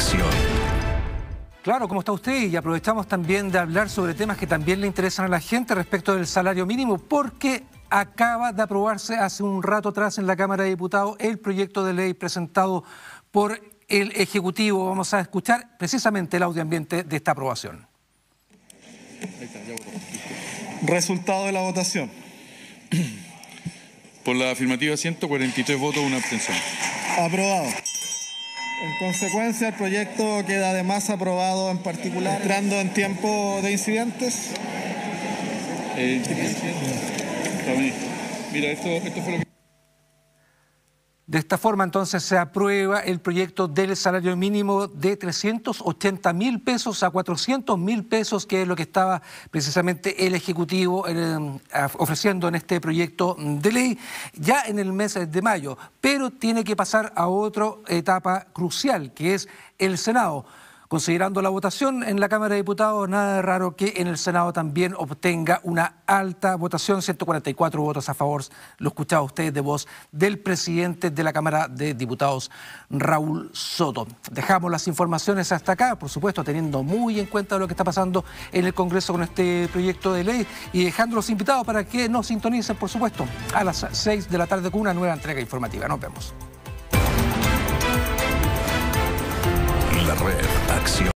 Acción. Claro, ¿cómo está usted? Y aprovechamos también de hablar sobre temas que también le interesan a la gente respecto del salario mínimo, porque acaba de aprobarse hace un rato atrás en la Cámara de Diputados el proyecto de ley presentado por el Ejecutivo. Vamos a escuchar precisamente el audio ambiente de esta aprobación. Resultado de la votación. Por la afirmativa 143 votos, una abstención. Aprobado. En consecuencia, el proyecto queda además aprobado en particular, entrando en tiempo de incidentes. Mira, esto fue lo que... De esta forma, entonces, se aprueba el proyecto del salario mínimo de 380.000 pesos a 400.000 pesos, que es lo que estaba precisamente el Ejecutivo ofreciendo en este proyecto de ley ya en el mes de mayo. Pero tiene que pasar a otra etapa crucial, que es el Senado. Considerando la votación en la Cámara de Diputados, nada de raro que en el Senado también obtenga una alta votación, 144 votos a favor, lo escuchaba usted de voz del presidente de la Cámara de Diputados, Raúl Soto. Dejamos las informaciones hasta acá, por supuesto, teniendo muy en cuenta lo que está pasando en el Congreso con este proyecto de ley y dejándolos invitados para que nos sintonicen, por supuesto, a las 6 de la tarde con una nueva entrega informativa. Nos vemos. La Red Acción.